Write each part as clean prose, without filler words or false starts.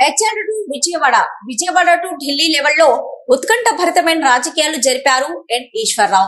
HR to Vijayawada, Vijayawada to Delhi లెవెల్లో ఉత్కంఠ భరితమైన రాజకీయాలు జరిపారు ఎన్ ఈశ్వరరావు.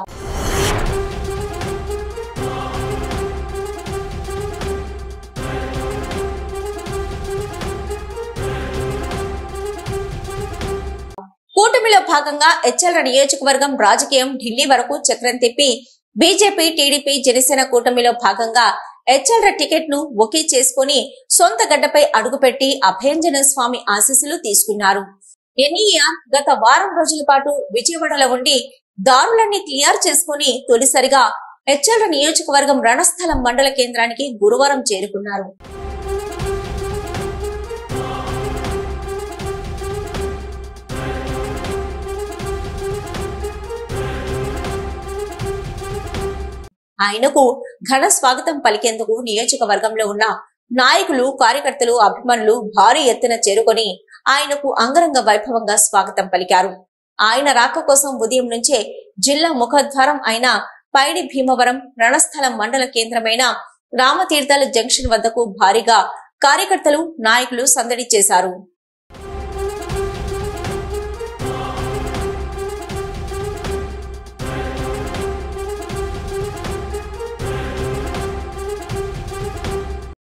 కూటమిలో భాగంగా హెచ్ఎల్ నియోజకవర్గం రాజకీయం ఢిల్లీ వరకు చక్రం తిప్పి బీజేపీ, టీడీపీ, జనసేన కూటమిలో భాగంగా హెచ్ఎల్ టికెట్ ను ఒకే చేసుకుని సొంత గడ్డపై అడుగుపెట్టి అభయాంజనేయ స్వామి ఆశీస్సులు తీసుకున్నారు. ఎన్ఈఆర్ గత వారం రోజుల పాటు విజయవాడలో ఉండి దారులన్నీ క్లియర్ చేసుకుని తొలిసారిగా హెచ్ఎల్ నియోజకవర్గం రణస్థలం మండల కేంద్రానికి గురువారం చేరుకున్నారు. ఆయనకు ఘన స్వాగతం పలికేందుకు నియోజకవర్గంలో ఉన్న నాయకులు, కార్యకర్తలు, అభిమానులు భారీ ఎత్తున చేరుకొని ఆయనకు అంగరంగ వైభవంగా స్వాగతం పలికారు. ఆయన రాక కోసం ఉదయం నుంచే జిల్లా ముఖద్వారం అయిన పైడి భీమవరం, రణస్థలం మండల కేంద్రమైన రామతీర్థాల జంక్షన్ వద్దకు భారీగా కార్యకర్తలు, నాయకులు సందడి చేశారు.